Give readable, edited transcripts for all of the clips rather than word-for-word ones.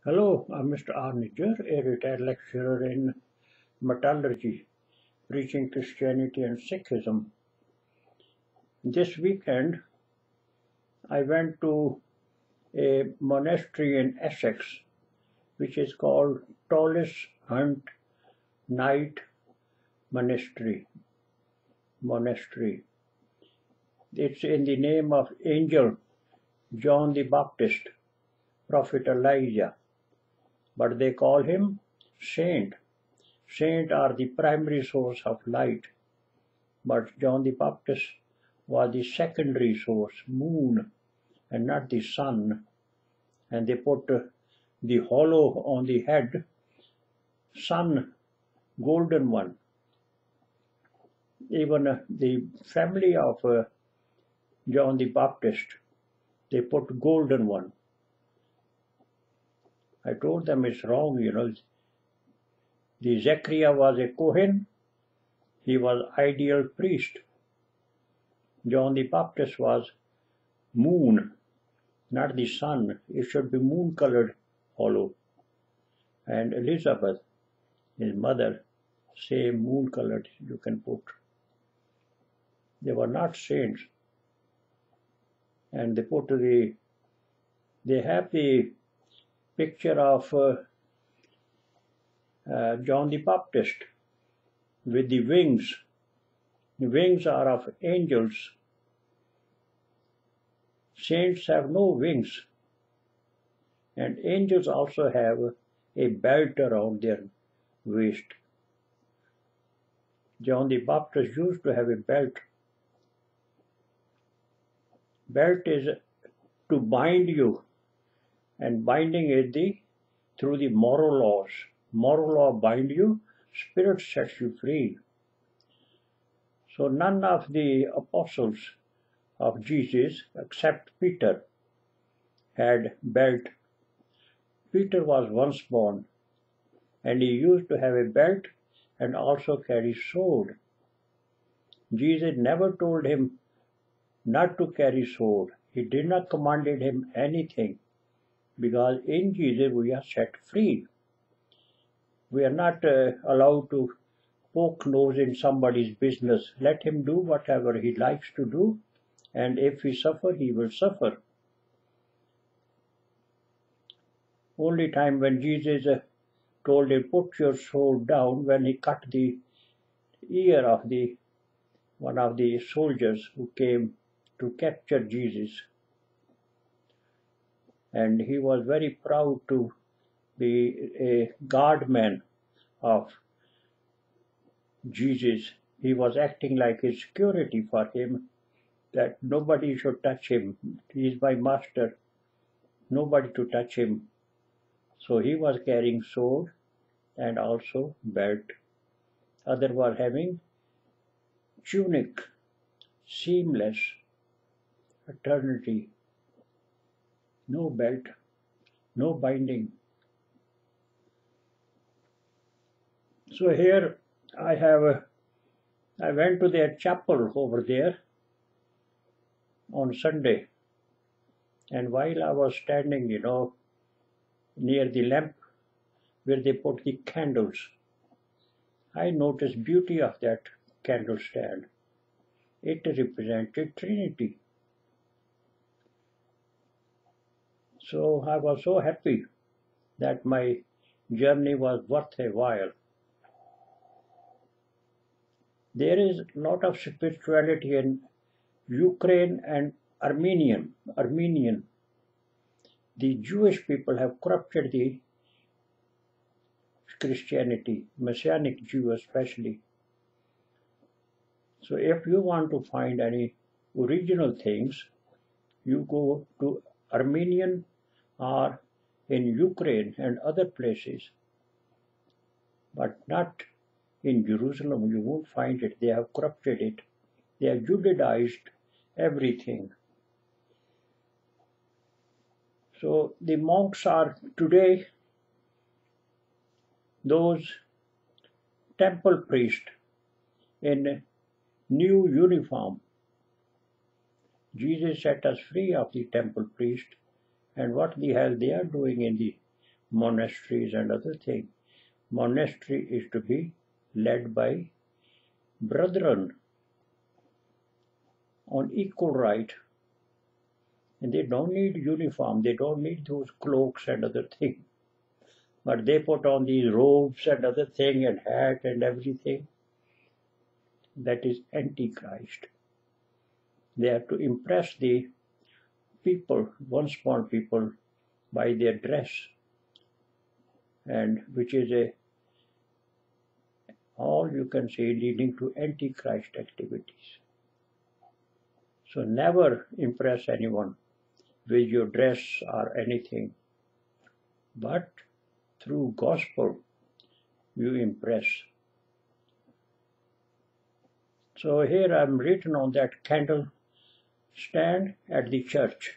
Hello, I'm Mr. Arniger, a retired lecturer in metallurgy, preaching Christianity and Sikhism. This weekend, I went to a monastery in Essex, which is called Tolleshunt Night Monastery. It's in the name of Angel John the Baptist, Prophet Elijah, but they call him Saint. Saints are the primary source of light, but John the Baptist was the secondary source, moon, and not the sun. And they put the hollow on the head, sun, golden one. Even the family of John the Baptist, they put golden one. I told them it's wrong, The Zechariah was a Kohen, he was ideal priest. John the Baptist was moon, not the sun. It should be moon-colored hollow. And Elizabeth, his mother, same moon-colored you can put. They were not saints. And they have the picture of John the Baptist with the wings. The wings are of angels. Saints have no wings. And angels also have a belt around their waist. John the Baptist used to have a belt. Belt is to bind you, and binding is through the moral laws. Moral law bind you, spirit sets you free. So none of the apostles of Jesus, except Peter, had belt. Peter was once born, and he used to have a belt and also carry sword. Jesus never told him not to carry sword. He did not commanded him anything, because in Jesus we are set free. We are not allowed to poke nose in somebody's business. Let him do whatever he likes to do, and if he suffer, he will suffer. Only time when Jesus told him, put your sword down, when he cut the ear of one of the soldiers who came to capture Jesus. And he was very proud to be a guardman of Jesus. He was acting like a security for him, that nobody should touch him. He is my master, nobody to touch him. So he was carrying sword and also belt. Others were having tunic, seamless, eternity, no belt, no binding. So here I went to their chapel over there on Sunday, and while I was standing, near the lamp where they put the candles, I noticed beauty of that candle stand. It represented Trinity. So I was so happy that my journey was worth a while. There is a lot of spirituality in Ukraine and Armenian. The Jewish people have corrupted the Christianity, Messianic Jew especially. So if you want to find any original things, you go to Armenian or in Ukraine and other places, but not in Jerusalem. You won't find it. They have corrupted it. They have Judaized everything. So the monks are today those temple priests in new uniform. Jesus set us free of the temple priest, and what the hell they are doing in the monasteries and other things. Monastery is to be led by brethren on equal right. And they don't need uniform, they don't need those cloaks and other things. But they put on these robes and other thing and hat and everything. That is Antichrist. They have to impress the people, once-born people, by their dress, and which is all you can say leading to Antichrist activities. So never impress anyone with your dress or anything, but through gospel you impress. So here I'm written on that candle stand at the church.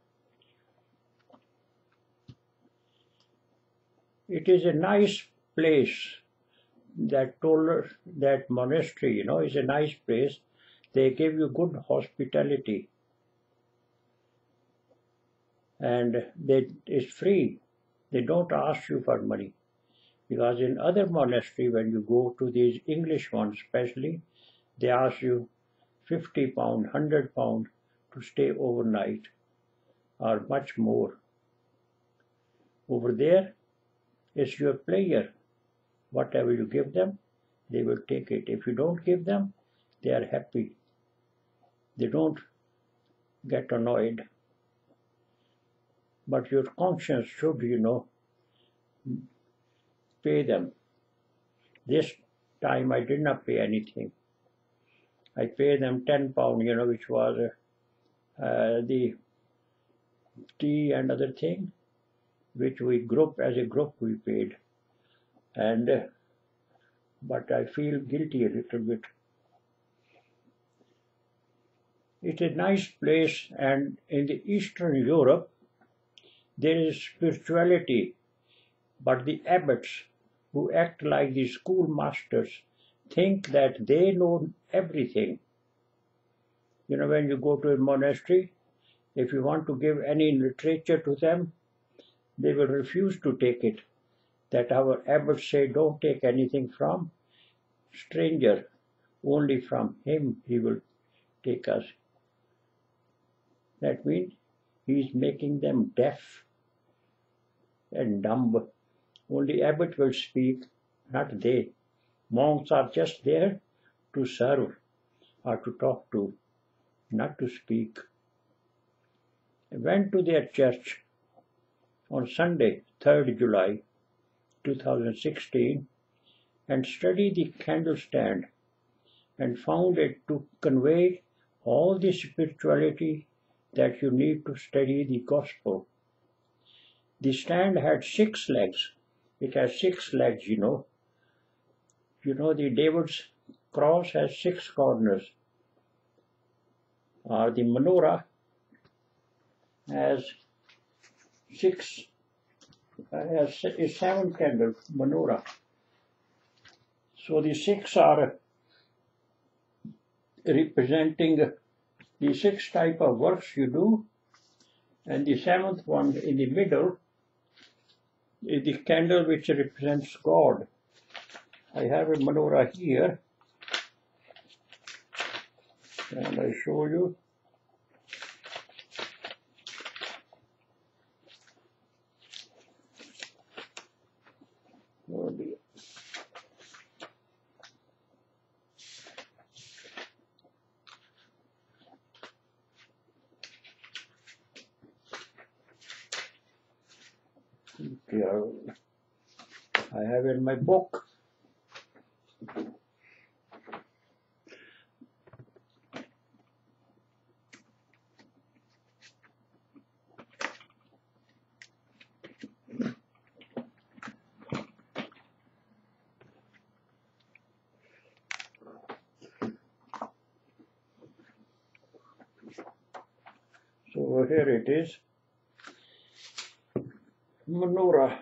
It is a nice place. That monastery, is a nice place. They give you good hospitality, and it's free. They don't ask you for money, because in other monastery, when you go to these English ones especially, they ask you £50, £100 to stay overnight, or much more. Over there, it's your pleasure. Whatever you give them, they will take it. If you don't give them, they are happy. They don't get annoyed. But your conscience should, pay them. This time I did not pay anything. I paid them £10, which was the tea and other thing, which as a group we paid. But I feel guilty a little bit. It's a nice place, and in the Eastern Europe, there is spirituality, but the abbots, who act like the schoolmasters, think that they know everything. When you go to a monastery, if you want to give any literature to them, they will refuse to take it. That our abbots say, don't take anything from stranger, only from him he will take us. That means he is making them deaf and dumb. Only abbot will speak, not they. Monks are just there to serve or to talk to, not to speak. I went to their church on Sunday, 3rd July 2016, and studied the candle stand, and found it to convey all the spirituality that you need to study the gospel. The stand had 6 legs. It has 6 legs, the David's cross has 6 corners. Or the menorah has 7 candle menorah. So the 6 are representing the 6 type of works you do, and the 7th one in the middle is the candle which represents God. I have a menorah here, and I show you. I have in my book. So here it is. Menorah.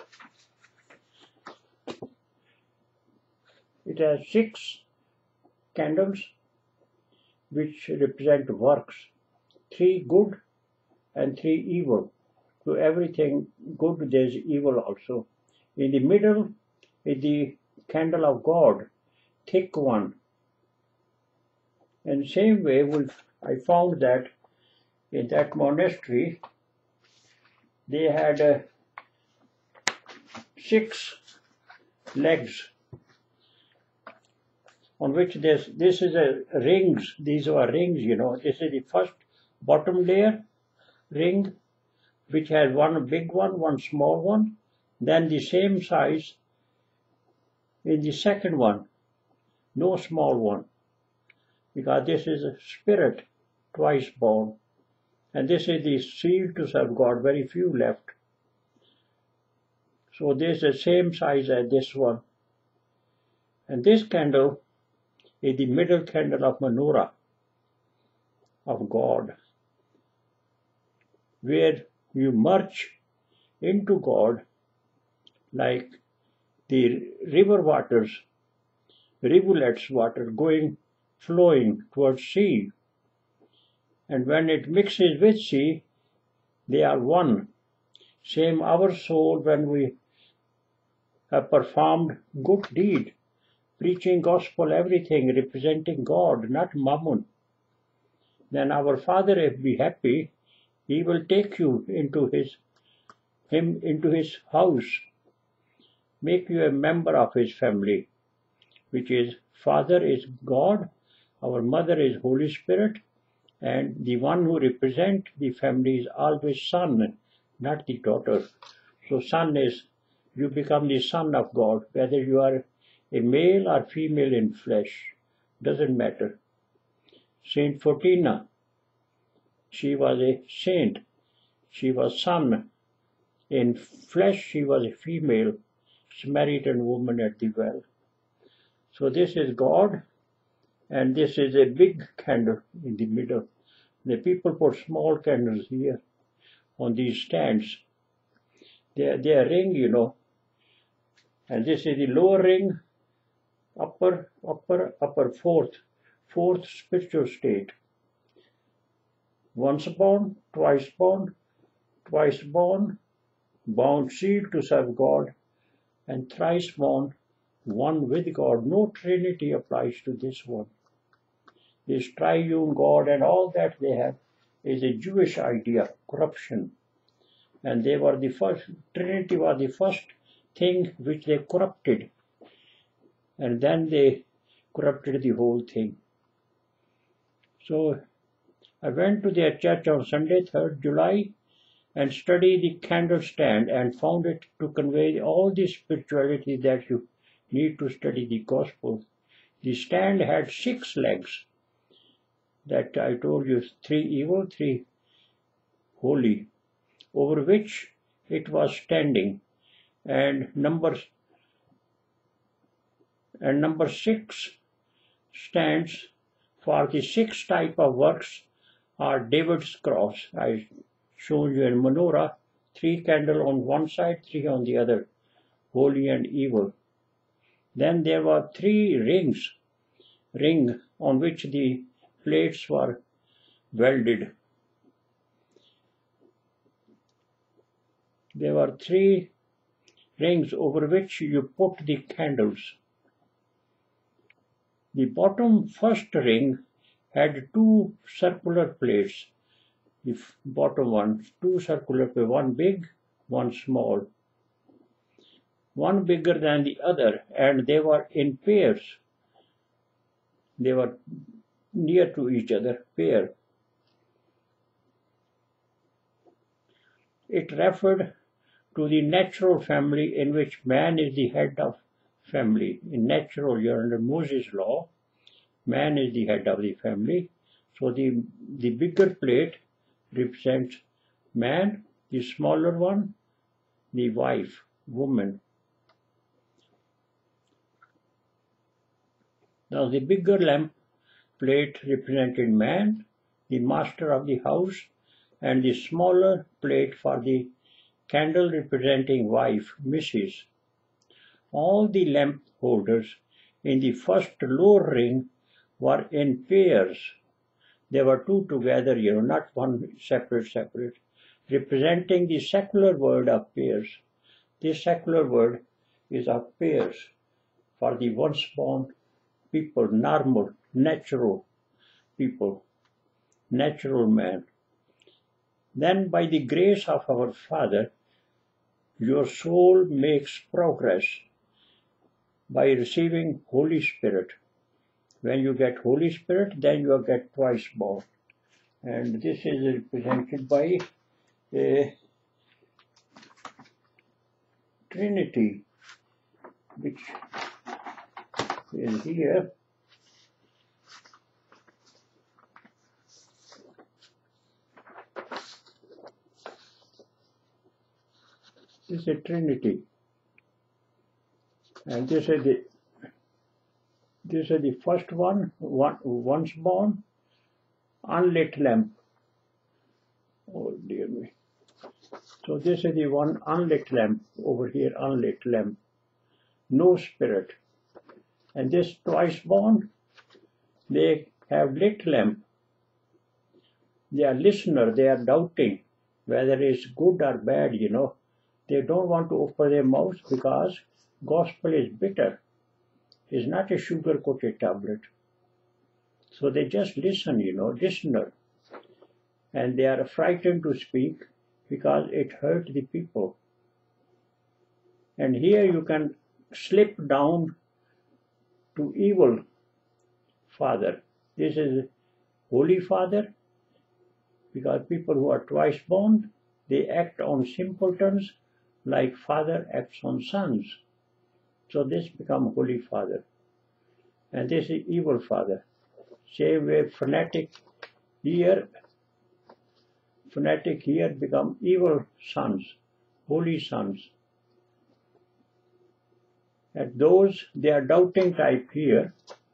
It has 6 candles which represent works, 3 good and 3 evil, To everything good there is evil also. In the middle is the candle of God, thick one. And same way I found that in that monastery they had 6 legs on which this is rings. These are rings, This is the first bottom layer ring, which has one big one small one, then the same size in the second one, no small one, because this is a spirit twice born, and this is the seal to serve God, very few left. So this is the same size as this one, and this candle is the middle candle of menorah of God, where you merge into God like the river waters, rivulets water flowing towards sea. And when it mixes with sea, they are one. Same our soul when we have performed good deed, preaching gospel, everything, representing God, not mammon. Then our Father, if be happy, He will take you into His house, make you a member of His family, which is Father is God, our Mother is Holy Spirit, and the one who represents the family is always Son, not the daughter. So Son is, you become the Son of God, whether you are a male or female in flesh, doesn't matter. Saint Fortina, she was a saint, she was Son. In flesh she was a female, Samaritan woman at the well. So this is God, and this is a big candle in the middle. The people put small candles here on these stands. They are ring, and this is the lower ring, upper, fourth spiritual state. Once born, twice born, bound sealed to serve God, and thrice born, one with God. No Trinity applies to this one. This triune God and all that they have is a Jewish idea, corruption. And they were the first, Trinity was the first thing which they corrupted. And then they corrupted the whole thing. So I went to their church on Sunday, 3rd July, and studied the candle stand and found it to convey all the spirituality that you need to study the gospel. The stand had 6 legs, that I told you, 3 evil, 3 holy, over which it was standing, and number 6 stands for the 6 type of works are David's cross. I showed you in menorah, 3 candle on one side, 3 on the other, holy and evil. Then there were 3 ring on which the plates were welded. There were 3 rings over which you put the candles. The bottom first ring had 2 circular plates. The bottom one, 2 circular plates, one big, one small. One bigger than the other, and they were in pairs. They were near to each other, pair. It referred to the natural family in which man is the head of family. In natural, you're under Moses' law, man is the head of the family. So the bigger plate represents man, the smaller one, the wife, woman. Now the bigger lamp plate represented man, the master of the house, and the smaller plate for the candle representing wife, Mrs. All the lamp holders in the first lower ring were in pairs. There were 2 together, not one separate. representing the secular word appears. This secular word is appears for the once born people, normal, natural people, natural man. Then by the grace of our Father, your soul makes progress by receiving Holy Spirit. When you get Holy Spirit, then you get twice born. And this is represented by a Trinity, which is here. This is a Trinity. And this is the first one, once born, unlit lamp. Oh dear me. So this is the one unlit lamp over here, unlit lamp. No spirit. And this twice born, they have lit lamp. They are listener, they are doubting whether it's good or bad, you know. They don't want to open their mouths because gospel is bitter. It's not a sugar-coated tablet. So they just listen, you know, listener. And they are frightened to speak because it hurt the people. And here you can slip down to evil father. This is Holy Father, because people who are twice born, they act on simpletons like father acts on sons. So this becomes Holy Father. And this is evil father. Same way fanatic here become evil sons, holy sons. And those, they are doubting type here.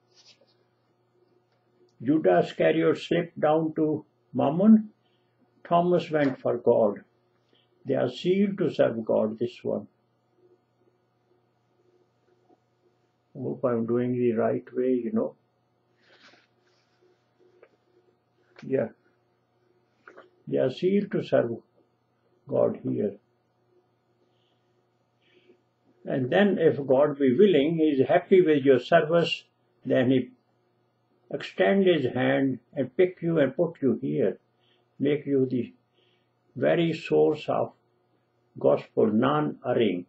Judas Iscariot slipped down to Mammon. Thomas went for God. They are sealed to serve God, this one. I hope I'm doing the right way, you know. Yeah. They are sealed to serve God here. And then if God be willing, He is happy with your service, then He extend His hand and pick you and put you here, make you the very source of gospel, non-erring.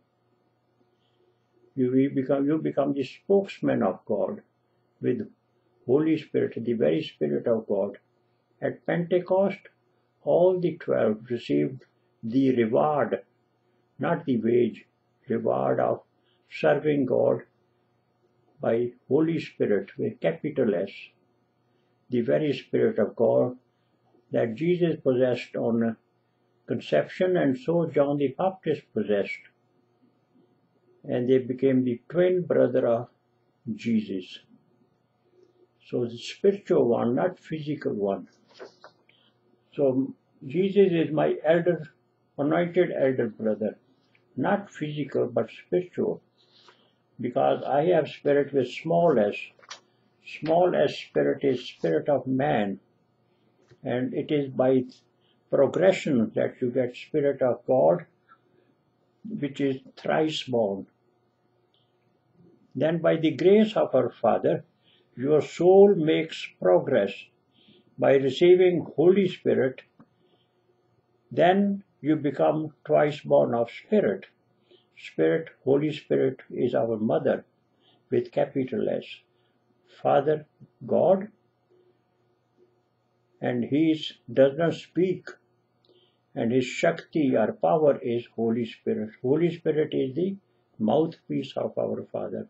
You become the spokesman of God with Holy Spirit, the very Spirit of God. At Pentecost, all the 12 received the reward, not the wage, reward of serving God by Holy Spirit with capital S, the very Spirit of God that Jesus possessed on conception, and so John the Baptist possessed. And they became the twin brother of Jesus. So the spiritual one, not physical one. So Jesus is my anointed elder brother, not physical but spiritual, because I have spirit with small s. Small s spirit is spirit of man, and it is by progression that you get Spirit of God, which is thrice born. Then by the grace of our Father, your soul makes progress by receiving Holy Spirit. Then you become twice born of Spirit. Spirit, Holy Spirit is our mother with capital S. Father, God, and He does not speak, and His Shakti or power is Holy Spirit. Holy Spirit is the mouthpiece of our Father.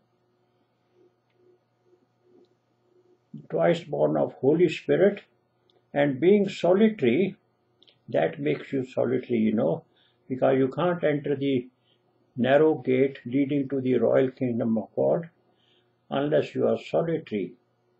Twice born of Holy Spirit, and being solitary, that makes you solitary, you know, because you can't enter the narrow gate leading to the royal kingdom of God unless you are solitary.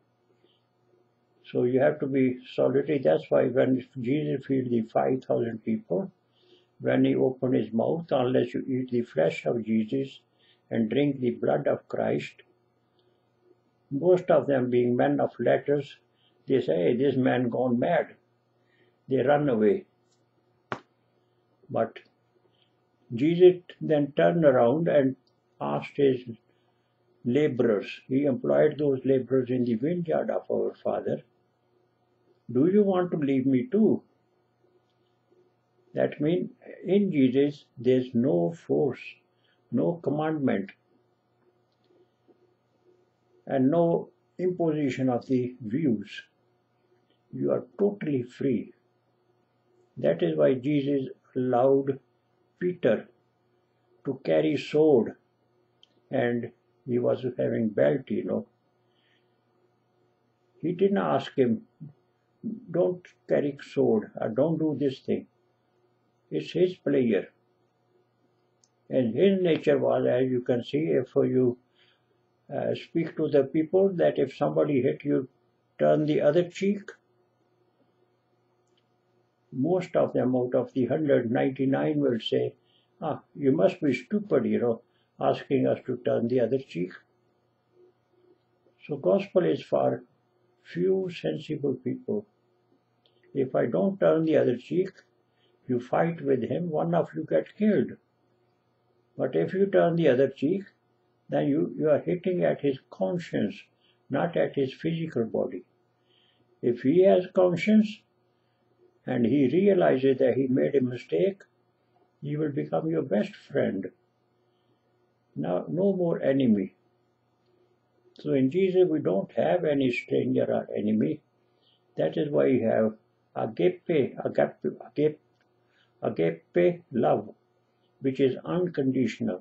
So you have to be solitary. That's why when Jesus fed the 5,000 people, when He opened His mouth, unless you eat the flesh of Jesus and drink the blood of Christ, most of them being men of letters, they say, hey, this man gone mad. They run away. But Jesus then turned around and asked his laborers, he employed those laborers in the vineyard of our Father, do you want to leave me too? That means in Jesus there's no force, no commandment, and no imposition of the views. You are totally free. That is why Jesus allowed Peter to carry sword, and he was having belt, He didn't ask him, don't carry sword, or don't do this thing. It's his pleasure. And his nature was, as you can see, if you speak to the people, that if somebody hit you, turn the other cheek. Most of them out of the 199 will say, you must be stupid, asking us to turn the other cheek. So gospel is for few sensible people. If I don't turn the other cheek, you fight with him, one of you get killed. But if you turn the other cheek, then you are hitting at his conscience, not at his physical body. If he has conscience and he realizes that he made a mistake, he will become your best friend. Now, no more enemy. So in Jesus we don't have any stranger or enemy. That is why we have agape love, which is unconditional.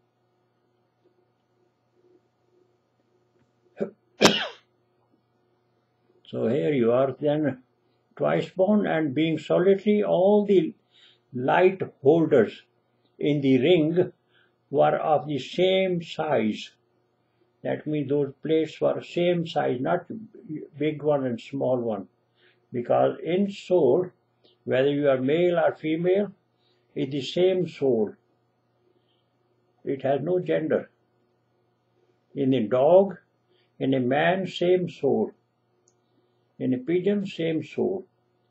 So here you are then twice born, and being solitary, all the light holders in the ring were of the same size. That means those plates were same size, not big one and small one. Because in soul, whether you are male or female, it's the same soul. It has no gender. In a dog, in a man, same soul. In a pigeon, same soul.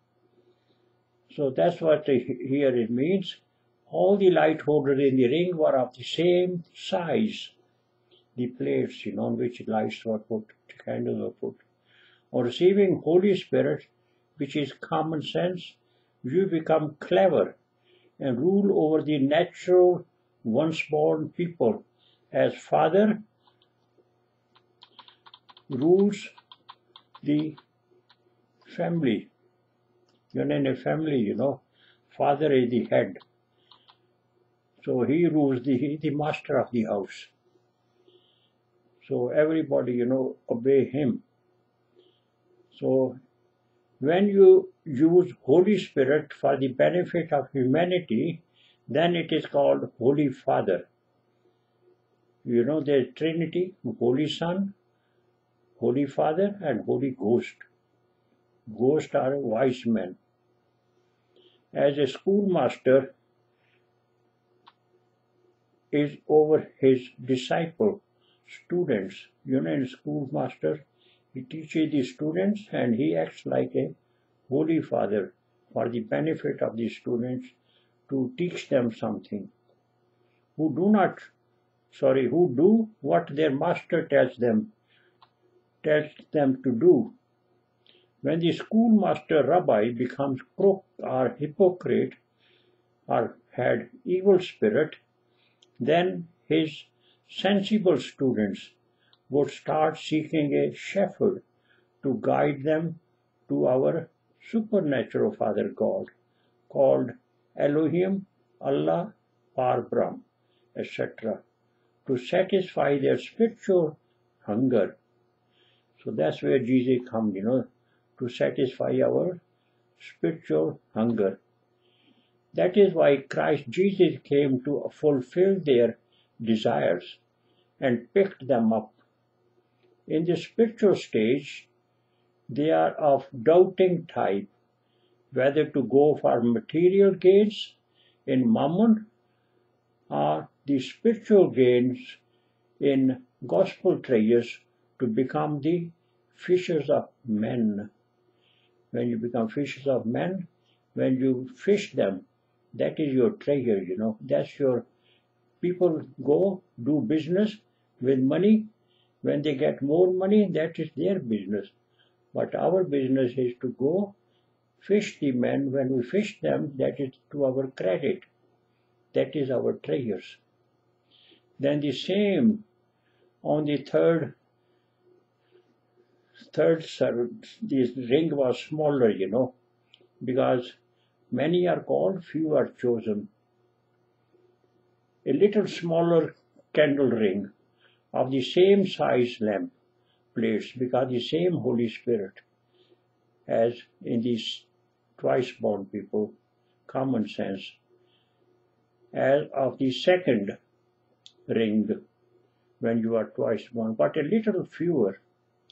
So that's what here it means. All the light holders in the ring were of the same size. The plates, on which lights were put, candles were put. On receiving Holy Spirit, which is common sense, you become clever and rule over the natural once-born people, as Father rules the family. In a family, Father is the head. So he rules the master of the house. So everybody, obey him. So when you use Holy Spirit for the benefit of humanity, then it is called Holy Father. There's Trinity, Holy Son, Holy Father, and Holy Ghost. Ghosts are wise men. As a schoolmaster is over his disciple, students, a schoolmaster, he teaches the students and he acts like a holy father for the benefit of the students, to teach them something, who do what their master tells them to do. When the schoolmaster rabbi becomes crook or hypocrite or had evil spirit, then his sensible students would start seeking a shepherd to guide them to our supernatural Father God, called Elohim, Allah, Par-Brahm, etc., to satisfy their spiritual hunger. So that's where Jesus comes, to satisfy our spiritual hunger. That is why Christ Jesus came to fulfill their desires and picked them up. In the spiritual stage, they are of doubting type, whether to go for material gains in mammon or the spiritual gains in gospel treasures to become the fishers of men. When you become fishers of men, when you fish them That is your treasure, That's your people go do business with money. When they get more money, that is their business. But our business is to go fish the men. When we fish them, that is to our credit. That is our treasures. Then the same on the third this ring was smaller, because many are called, few are chosen. A little smaller candle ring of the same size lamp plates, because the same Holy Spirit as in these twice born people, common sense, as of the second ring when you are twice born, but a little fewer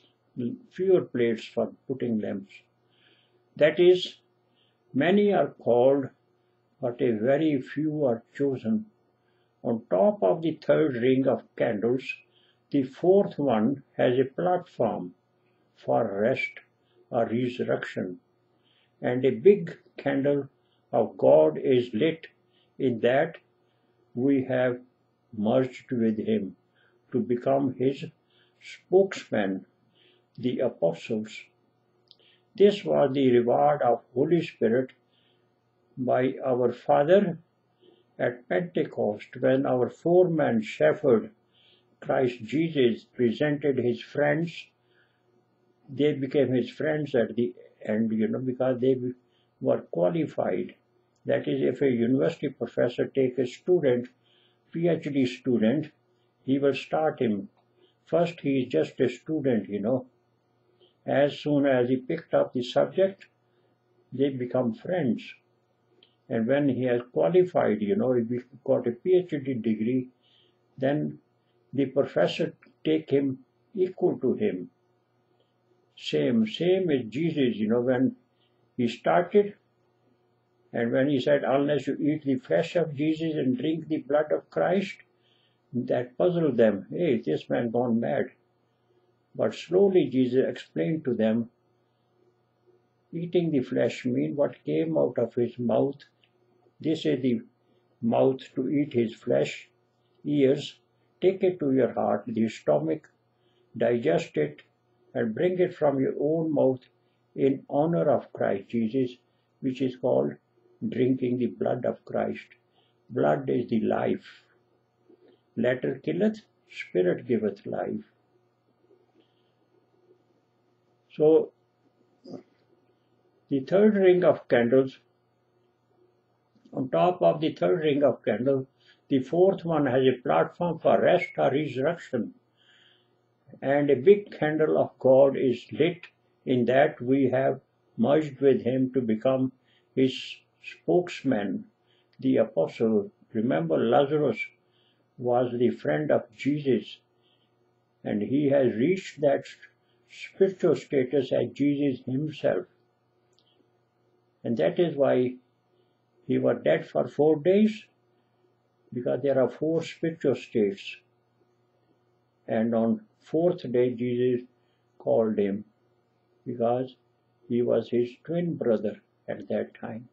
plates for putting lamps. That is, many are called, but a very few are chosen. On top of the third ring of candles, the fourth one has a platform for rest or resurrection, and a big candle of God is lit. In that we have merged with Him to become His spokesman, the apostles. This was the reward of Holy Spirit by our Father at Pentecost, when our foreman shepherd, Christ Jesus, presented his friends. They became his friends at the end, because they were qualified. That is, if a university professor takes a student, PhD student, he will start him. First, he is just a student, As soon as he picked up the subject, they become friends. And when he has qualified, he got a PhD degree, then the professor take him equal to him. Same as Jesus, when he started, and when he said, unless you eat the flesh of Jesus and drink the blood of Christ, that puzzled them. Hey, this man gone mad. But slowly Jesus explained to them, eating the flesh means what came out of his mouth. This is the mouth to eat his flesh. Ears, take it to your heart, the stomach, digest it, and bring it from your own mouth in honor of Christ Jesus, which is called drinking the blood of Christ. Blood is the life. Letter killeth, spirit giveth life. So, the third ring of candles, on top of the third ring of candles, the fourth one has a platform for rest or resurrection. And a big candle of God is lit. In that we have merged with Him to become His spokesman, the apostle. Remember, Lazarus was the friend of Jesus, and he has reached that spiritual status as Jesus Himself. And that is why he was dead for 4 days, because there are 4 spiritual states. And on 4th day, Jesus called him, because he was his twin brother at that time.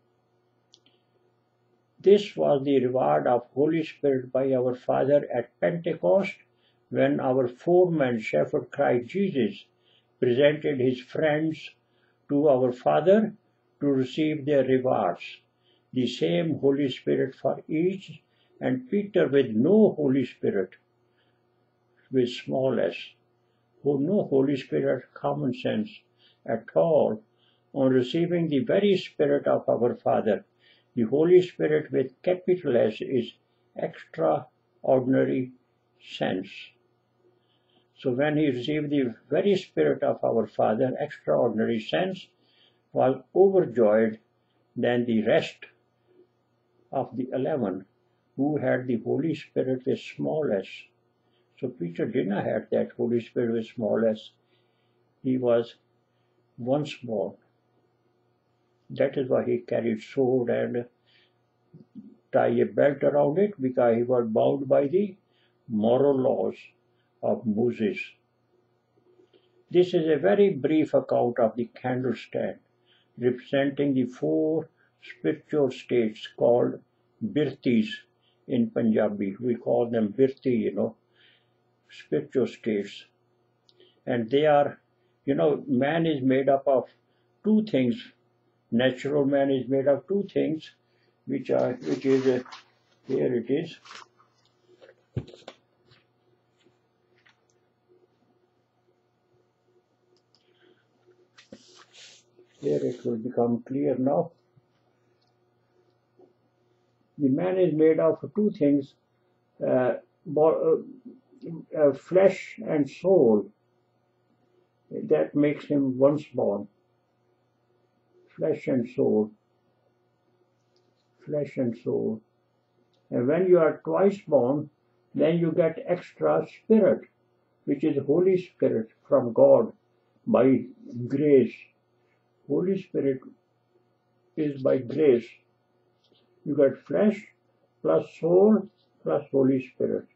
This was the reward of Holy Spirit by our Father at Pentecost, when our foreman shepherd Christ Jesus presented his friends to our Father to receive their rewards. The same Holy Spirit for each, and Peter with no Holy Spirit, with small s, who no Holy Spirit, common sense at all, on receiving the very Spirit of our Father. The Holy Spirit with capital S is extraordinary sense. So when he received the very Spirit of our Father, extraordinary sense, was overjoyed than the rest of the 11 who had the Holy Spirit with small s. So Peter did not have that Holy Spirit with small s. He was once born. That is why he carried sword and tie a belt around it, because he was bound by the moral laws of Moses. This is a very brief account of the candlestand, representing the 4 spiritual states called birtis in Punjabi. We call them birti, spiritual states. And they are, man is made up of two things. Natural man is made of two things, which is, here it is. Here it will become clear now. The man is made of two things, flesh and soul. That makes him once born. Flesh and soul. Flesh and soul. And when you are twice born, then you get extra spirit, which is Holy Spirit from God by grace. Holy Spirit is by grace. You get flesh plus soul plus Holy Spirit.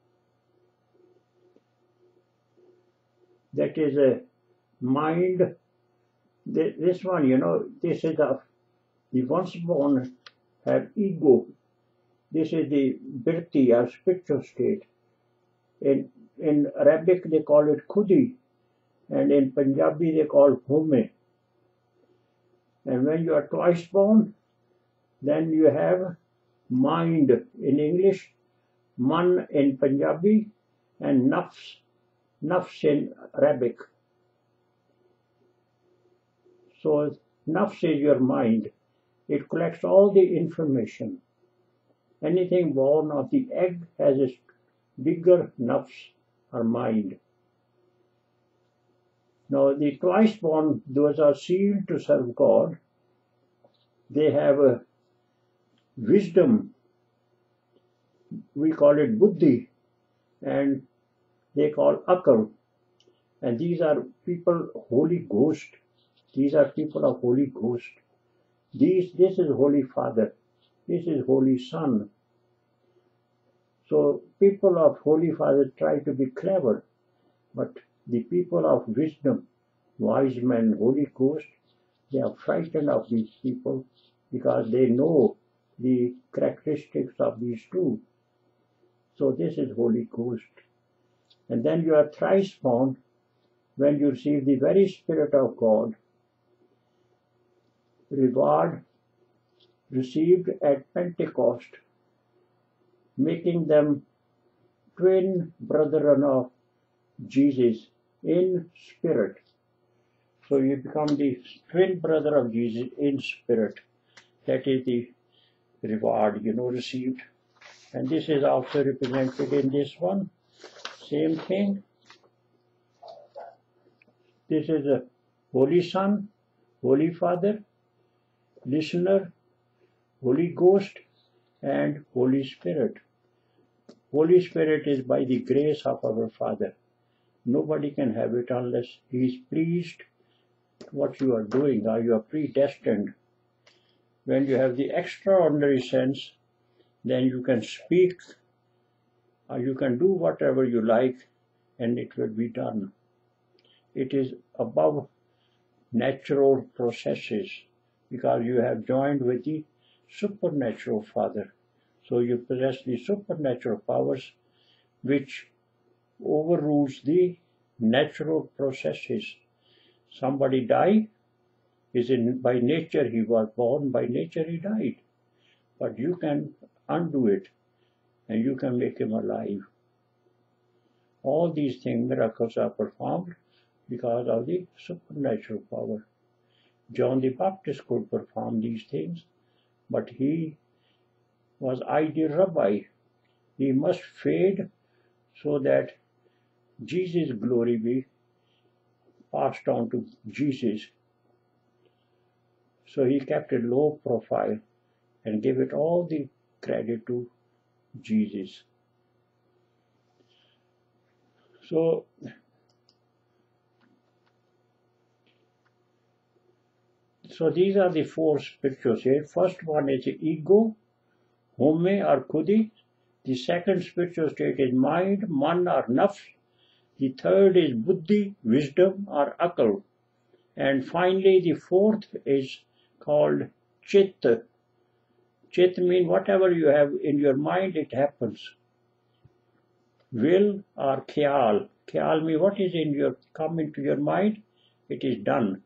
That is a mind. This one, this is the once born have ego. This is the birti or spiritual state. In Arabic they call it khudi, and in Punjabi they call home. And when you are twice born, then you have mind in English, man in Punjabi, and nafs in Arabic. So nafs is your mind. It collects all the information. Anything born of the egg has a bigger nafs or mind. Now the twice born, those are sealed to serve God. They have a wisdom. We call it buddhi, and they call akal. And these are people Holy Ghost. These are people of Holy Ghost. This is Holy Father. This is Holy Son. So people of Holy Father try to be clever, but the people of wisdom, wise men, Holy Ghost, they are frightened of these people because they know the characteristics of these two. So this is Holy Ghost. And then you are thrice born when you receive the very Spirit of God. Reward received at Pentecost, making them twin brethren of Jesus in spirit. So you become the twin brother of Jesus in spirit. That is the reward, received. And this is also represented in this one. Same thing. This is a Holy Son, Holy Father, Listener, Holy Ghost, and Holy Spirit. Holy Spirit is by the grace of our Father. Nobody can have it unless He is pleased what you are doing, or you are predestined. When you have the extraordinary sense, then you can speak, or you can do whatever you like, and it will be done. It is above natural processes, because you have joined with the supernatural Father. So you possess the supernatural powers which overrules the natural processes. Somebody died, by nature he was born, by nature he died. But you can undo it, and you can make him alive. All these things, miracles are performed because of the supernatural power. John the Baptist could perform these things, but he was ideal rabbi. He must fade so that Jesus' glory be passed on to Jesus. So he kept a low profile and gave it all the credit to Jesus. So these are the four spiritual states. First one is ego, home or khudi. The second spiritual state is mind, man or nafs. The third is buddhi, wisdom or akal. And finally the fourth is called chit. Chit means whatever you have in your mind, it happens. Will or khyal. Khyal means what is in your come into your mind, it is done.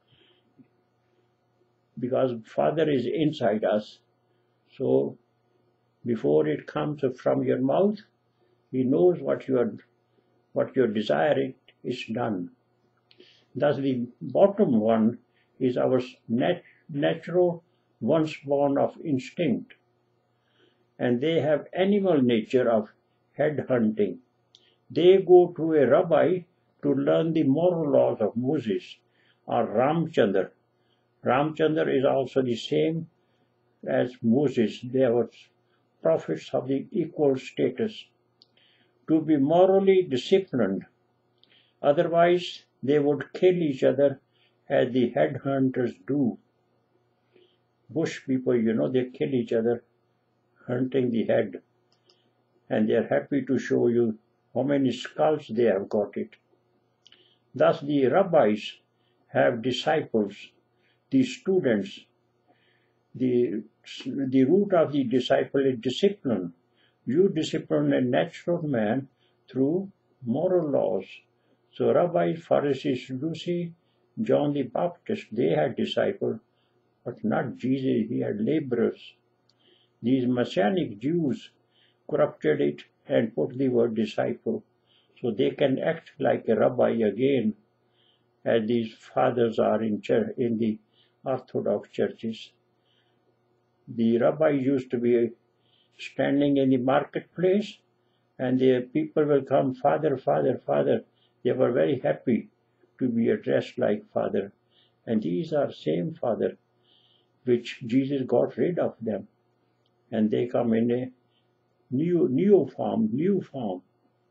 Because Father is inside us. So before it comes from your mouth, He knows what you're desiring is done. Thus the bottom one is our natural once born of instinct. And they have animal nature of head hunting. They go to a rabbi to learn the moral laws of Moses or Ramchandra. Ramchandra is also the same as Moses. They were prophets of the equal status. To be morally disciplined. Otherwise, they would kill each other as the headhunters do. Bush people, they kill each other hunting the head. And they're happy to show you how many skulls they have got it. Thus the rabbis have disciples, the students. The root of the disciple is discipline. You discipline a natural man through moral laws. So rabbis, Pharisees, Sadducees, John the Baptist, they had disciples, but not Jesus, he had laborers. These Messianic Jews corrupted it and put the word disciple, so they can act like a rabbi again, as these fathers are in the Orthodox churches. The rabbi used to be standing in the marketplace, and the people will come, Father, Father, Father. They were very happy to be addressed like Father. And these are same Father, which Jesus got rid of them. And they come in a new form.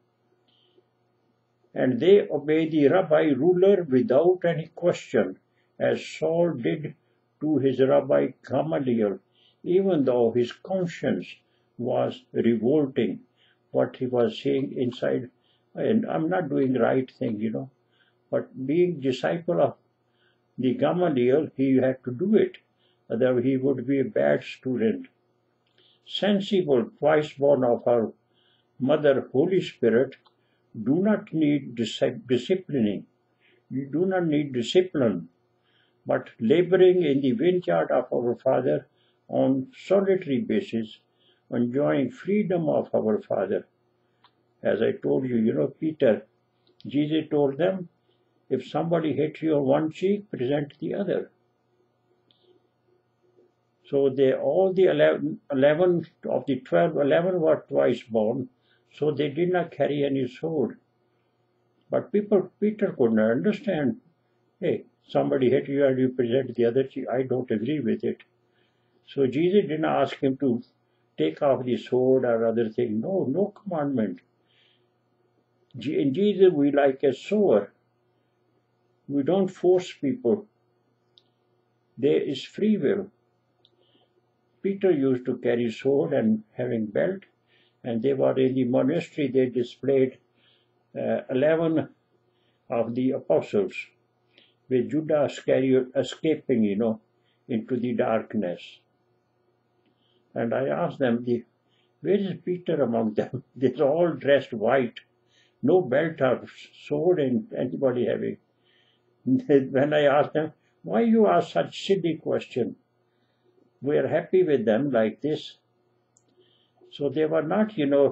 And they obey the rabbi ruler without any question, as Saul did to his rabbi Gamaliel, even though his conscience was revolting what he was saying inside. And I'm not doing the right thing, but being disciple of the Gamaliel, he had to do it, otherwise he would be a bad student. Sensible, twice born of our Mother Holy Spirit, do not need disciplining. You do not need discipline, but laboring in the vineyard of our Father on solitary basis, enjoying freedom of our Father. As I told you, Peter, Jesus told them, if somebody hits you on one cheek, present the other. So all the 11 of the 12, 11 were twice born, so they did not carry any sword. But Peter could not understand. Hey, somebody hit you and you present the other cheek. I don't agree with it. So Jesus didn't ask him to take off the sword or other thing. No commandment. In Jesus, we like a sower. We don't force people. There is free will. Peter used to carry sword and having belt, and they were in the monastery. They displayed 11 of the apostles, with Judas Iscariot escaping, into the darkness. And I asked them, where is Peter among them? They're all dressed white, no belt or sword in anybody having. When I asked them, why you ask such silly question? We are happy with them like this. So they were not,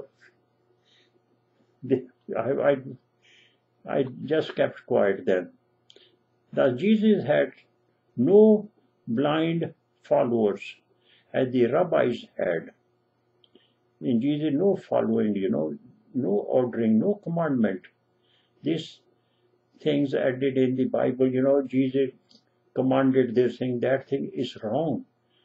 I just kept quiet then. Thus Jesus had no blind followers as the rabbis had. In Jesus, no following, no ordering, no commandment. These things added in the Bible, Jesus commanded this thing, that thing is wrong.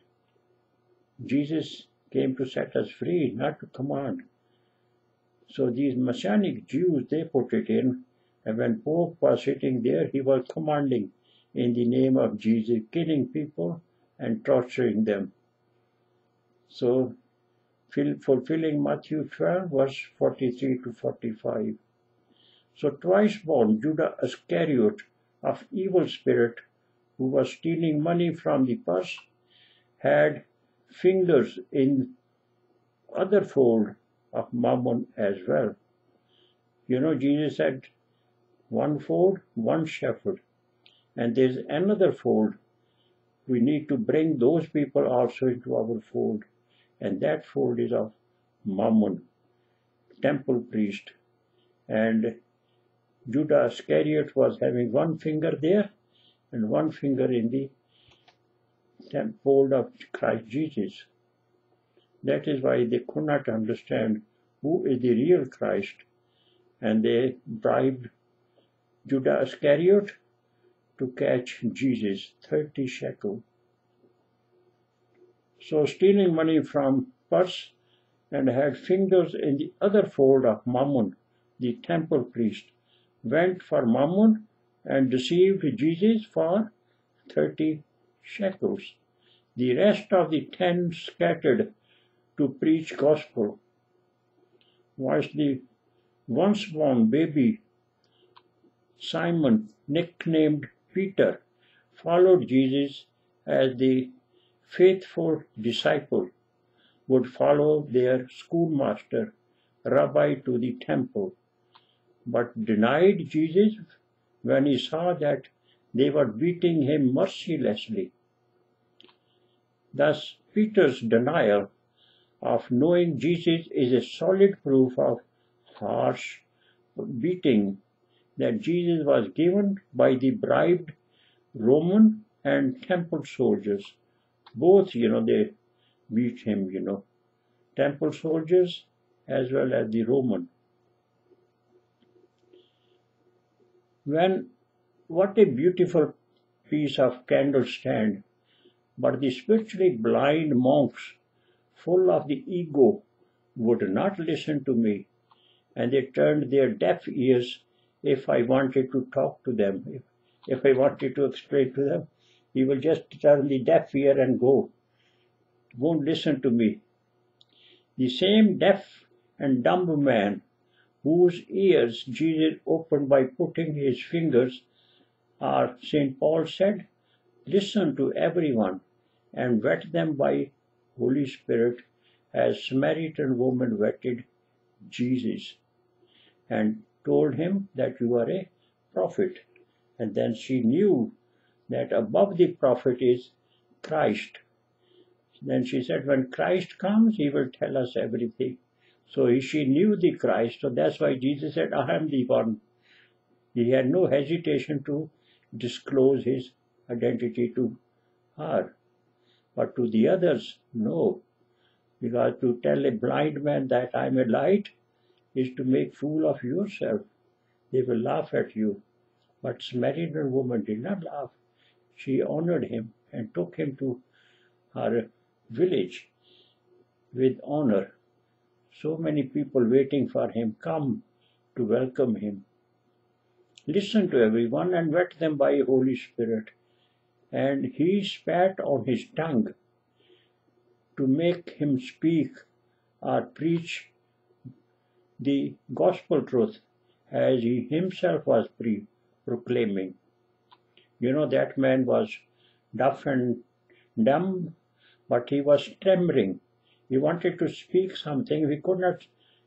Jesus came to set us free, not to command. So these Messianic Jews, they put it in, and when Pope was sitting there, he was commanding in the name of Jesus, killing people and torturing them. So, fulfilling Matthew 12, verse 43 to 45. So twice born Judas Iscariot, of evil spirit, who was stealing money from the purse had fingers in other fold of Mammon as well. Jesus said, one fold, one shepherd. And there's another fold. We need to bring those people also into our fold. And that fold is of Mammon, temple priest. And Judas Iscariot was having one finger there and one finger in the fold of Christ Jesus. That is why they could not understand who is the real Christ. And they bribed Judas Iscariot to catch Jesus, 30 shekel. So stealing money from purse and had fingers in the other fold of Mammon, the temple priest, went for Mammon and deceived Jesus for 30 shekels. The rest of the 10 scattered to preach gospel, whilst the once-born baby Simon, nicknamed Peter, followed Jesus as the faithful disciple would follow their schoolmaster, rabbi, to the temple, but denied Jesus when he saw that they were beating him mercilessly. Thus, Peter's denial of knowing Jesus is a solid proof of harsh beating that Jesus was given by the bribed Roman and temple soldiers. Both, they beat him, temple soldiers as well as the Roman. What a beautiful piece of candle stand, but the spiritually blind monks, full of the ego, would not listen to me, and they turned their deaf ears if I wanted to talk to them. If I wanted to explain to them, he will just turn the deaf ear and go. Won't listen to me. The same deaf and dumb man whose ears Jesus opened by putting his fingers, or St. Paul said, listen to everyone and wet them by Holy Spirit, as Samaritan woman wetted Jesus and told him that you are a prophet. And then she knew that above the prophet is Christ. Then she said, when Christ comes, he will tell us everything. So she knew the Christ, so that's why Jesus said, I am the one. He had no hesitation to disclose his identity to her. But to the others, no. Because to tell a blind man that I am a light is to make fool of yourself. They will laugh at you. But Samaritan woman did not laugh. She honored him and took him to her village with honor. So many people waiting for him come to welcome him. Listen to everyone and wet them by Holy Spirit. And he spat on his tongue to make him speak or preach the gospel truth as he himself was proclaiming. That man was deaf and dumb, but he was trembling. He wanted to speak something. He could not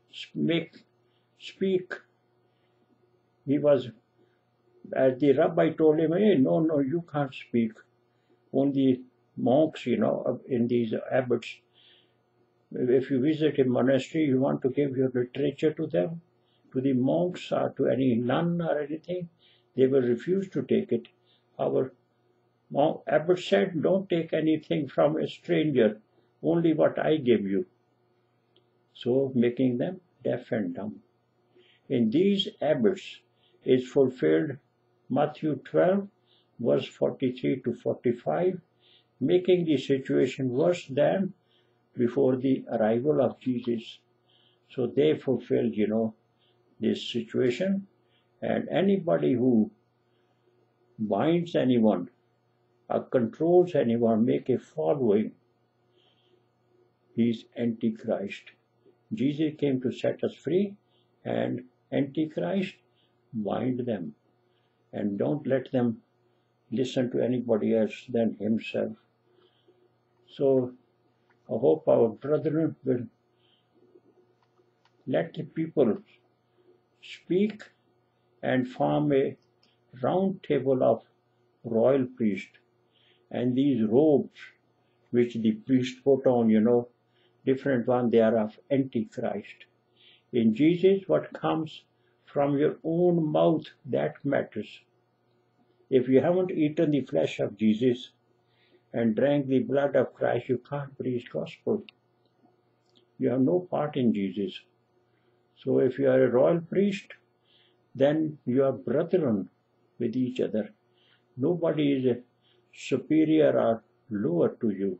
speak. He was, as the rabbi told him, hey, no, you can't speak. Only monks, in these abbots, if you visit a monastery, you want to give your literature to them, to the monks or to any nun or anything, they will refuse to take it. Our abbot said, don't take anything from a stranger, only what I give you. So making them deaf and dumb. In these abbots is fulfilled Matthew 12, verse 43 to 45, making the situation worse than before the arrival of Jesus. So they fulfilled, this situation, and anybody who binds anyone or controls anyone, make a following, he is Antichrist. Jesus came to set us free, and Antichrist bind them, and don't let them listen to anybody else than himself. So I hope our brethren will let the people speak and form a round table of royal priest, and these robes which the priest put on, different one, they are of Antichrist. In Jesus, what comes from your own mouth, that matters. If you haven't eaten the flesh of Jesus and drank the blood of Christ, you can't preach gospel. You have no part in Jesus. So if you are a royal priest, then you are brethren with each other. Nobody is superior or lower to you.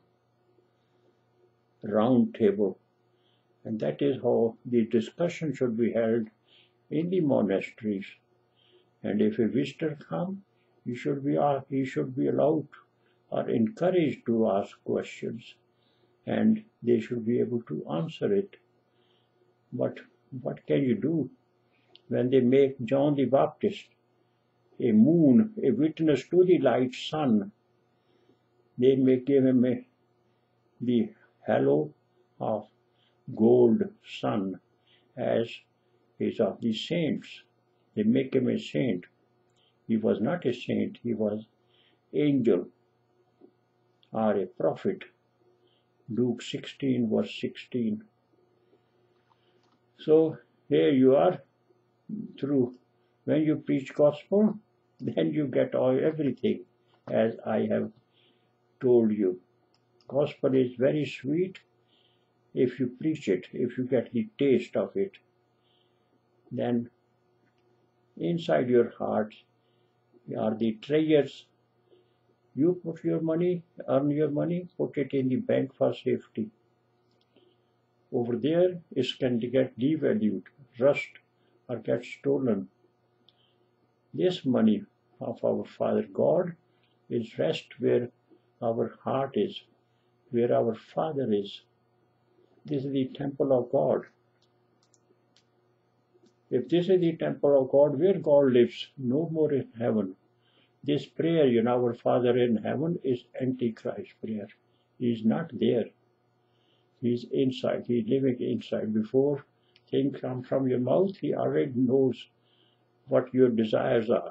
Round table. And that is how the discussion should be held in the monasteries. And if a visitor comes, he should be allowed or encouraged to ask questions, and they should be able to answer it. But what can you do when they make John the Baptist a moon, a witness to the light sun? They may give him the halo of gold sun, as is of the saints. They make him a saint. He was not a saint, he was angel or a prophet. Luke 16 verse 16. So here you are, through when you preach gospel, then you get everything as I have told you. Gospel is very sweet if you preach it, if you get the taste of it. Then inside your heart are the treasures. You put your money, earn your money, put it in the bank for safety. Over there, it can get devalued, rust, or get stolen. This money of our Father God is rest where our heart is, where our Father is. This is the temple of God. If this is the temple of God, where God lives, no more in heaven. This prayer, our Father in heaven, is Antichrist prayer. He is not there. He is inside. He is living inside. Before things come from your mouth, he already knows what your desires are.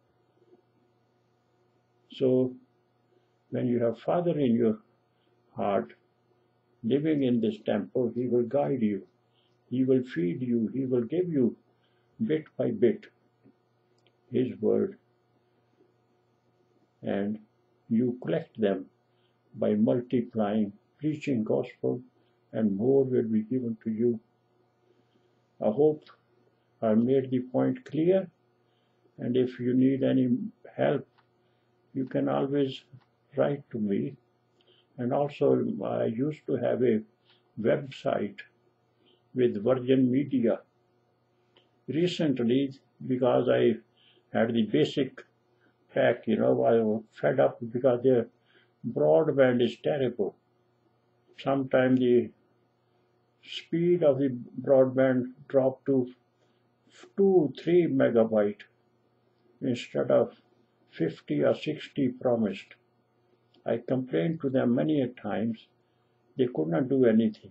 So, when you have Father in your heart, living in this temple, he will guide you. He will feed you. He will give you bit by bit his word. And you collect them by multiplying, preaching gospel, and more will be given to you. I hope I made the point clear, and if you need any help, you can always write to me. And also, I used to have a website with Virgin Media. Recently, because I had the basic pack, I was fed up because their broadband is terrible. Sometimes the speed of the broadband dropped to 2-3 megabyte instead of 50 or 60 promised. I complained to them many a times. They could not do anything.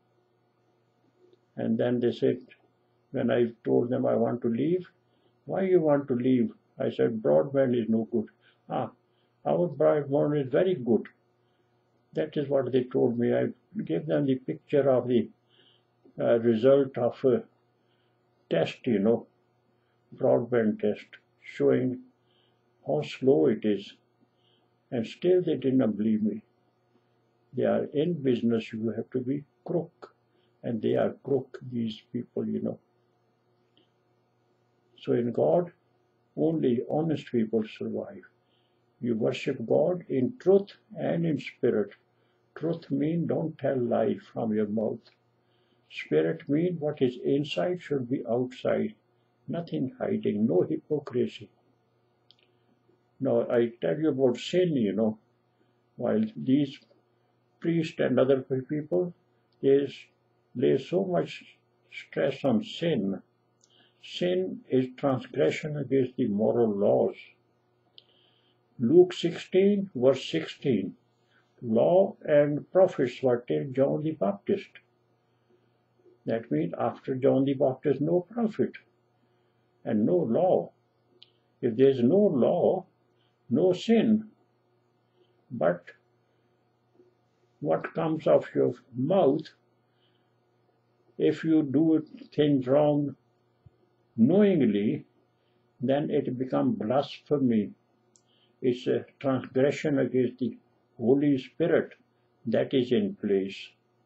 And then they said, when I told them I want to leave, why you want to leave? I said, broadband is no good. Our broadband is very good. That is what they told me. I gave them the picture of the result of a test, broadband test, showing how slow it is. And still they did not believe me. They are in business, you have to be crook. And they are crook, these people, So in God, only honest people survive. You worship God in truth and in spirit. Truth means don't tell lie from your mouth. Spirit means what is inside should be outside. Nothing hiding, no hypocrisy. Now, I tell you about sin, while these priests and other people, they lay so much stress on sin. Sin is transgression against the moral laws. Luke 16, verse 16. law and prophets were till John the Baptist. That means after John the Baptist, no prophet and no law. If there is no law, no sin. But what comes of your mouth, if you do things wrong knowingly, then it becomes blasphemy. It's a transgression against the Holy Spirit that is in place.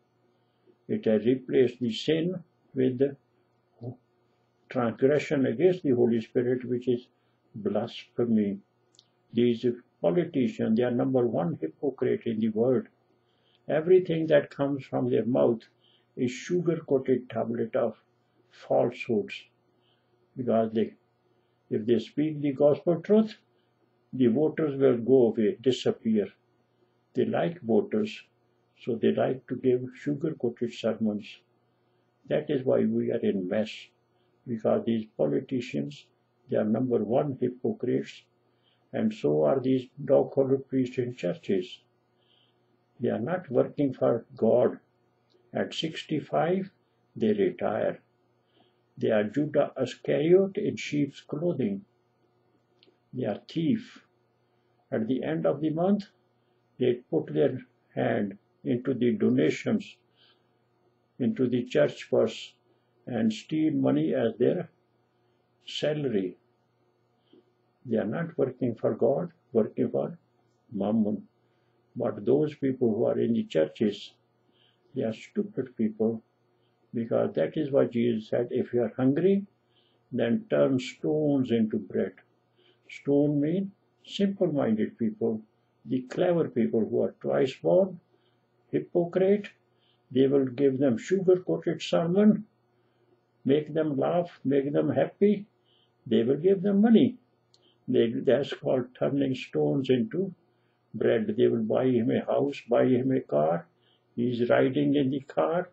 It has replaced the sin with the transgression against the Holy Spirit, which is blasphemy. These politicians, they are number one hypocrite in the world. Everything that comes from their mouth is sugar-coated tablet of falsehoods, because if they speak the gospel truth, the voters will go away, disappear. They like voters, so they like to give sugar-coated sermons. That is why we are in mess, because these politicians, they are number one hypocrites, and so are these dog-collared priests in churches. They are not working for God. At 65, they retire. They are Judas Iscariot in sheep's clothing. They are thieves. At the end of the month, they put their hand into the donations, into the church purse, and steal money as their salary. They are not working for God, working for mammon. But those people who are in the churches, they are stupid people, because that is what Jesus said, if you are hungry, then turn stones into bread. Stone means simple-minded people, the clever people who are twice born, hypocrite. They will give them sugar-coated sermon, make them laugh, make them happy. They will give them money. That's called turning stones into bread. They will buy him a house, buy him a car. He's riding in the car.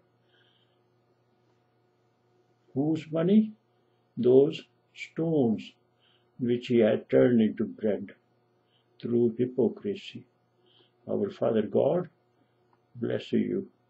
Whose money? Those stones which he had turned into bread through hypocrisy. Our Father God bless you.